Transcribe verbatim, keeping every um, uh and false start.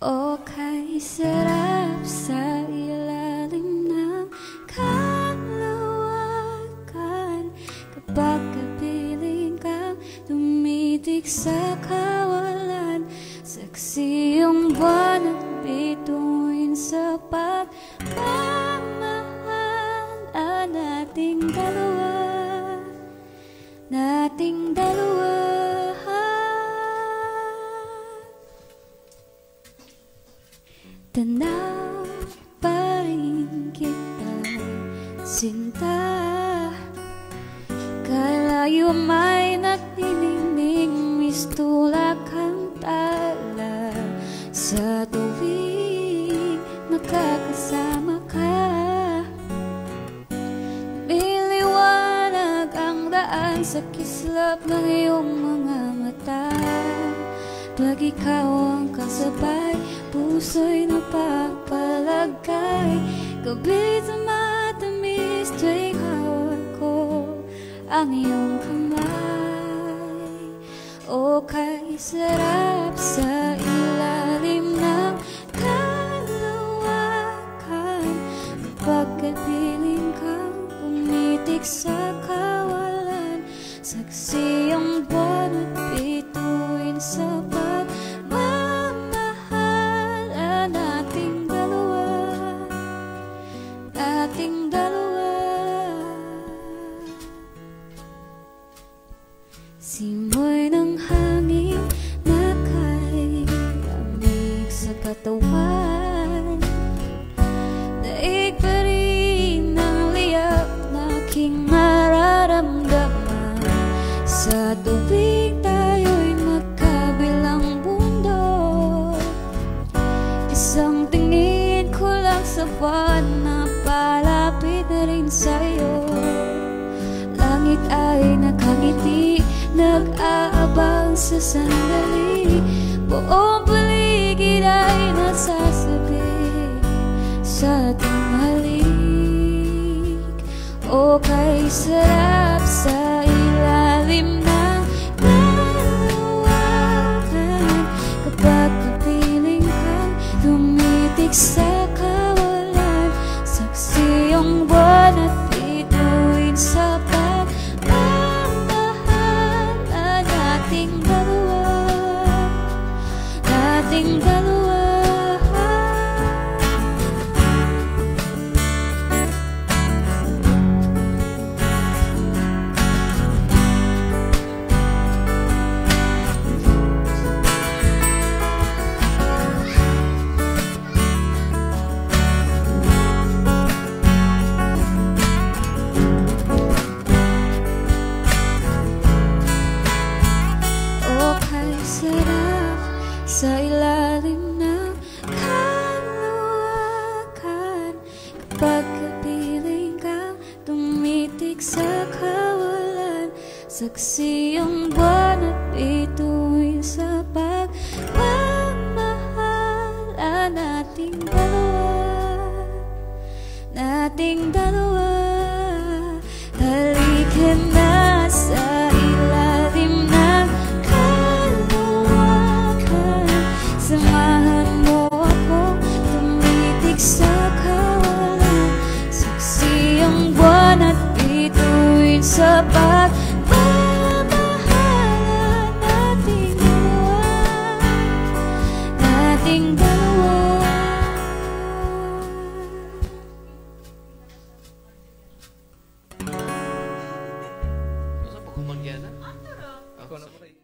O kay sarap sa ilalim ng kalawakan, kapag kapiling kang tumitig sa kawalan. Saksi yung buwan at bituin sa pagmamahal nating dalawa, nating dalawa. Tanaw pa rin kita, sinta, kalayo may nagningning mistula kang tala. Sa tuwing makakasama ka, biliwanag ang daan sa kislap ng iyong mga mata. Pag ikaw ang kasabay, puso'y napapalagay. Gabi sa matamis tuwing hawak ko ang iyong kamay. O kay sarap sa ilalim ng kalawakan, kapag kapiling kang pumitik sa kawalan. Saksi ang buwan at bituin sa ating dalawa. Simoy ng hangin na kay lamig sa katawan, daig pa rin ang liyak na aking mararamdaman. Sa tuwing tayo'y magkabilang bundok, isang tingin ko lang sa buwan na palapit na rin sa'yo. Langit ay nakangiti, nag-aabang sa sandali. Buong paligid ay nasasabi sa tinghalik. O kay sarap sa ilalim ng kalawakan, kapag kapiling kang tumitig sa kawalan. Saksi ang buwan at bituin sa pagmamahal nating dalawa, nating dalawa. Sarap sa ilalim ng kalawakan, kapag kapiling kang tumitig sa kawalan. Saksi ang buwan at bituin sa pagmamahal nating dalawa, nating dalawa. Halika na sa ilalim ng samahan mo akong tumitig sa kawalan. Saksi ang buwan at bituin sa pagmamahal nating dalawa, nating dalawa. Masa pagkuman kaya na? Ako na po kayo.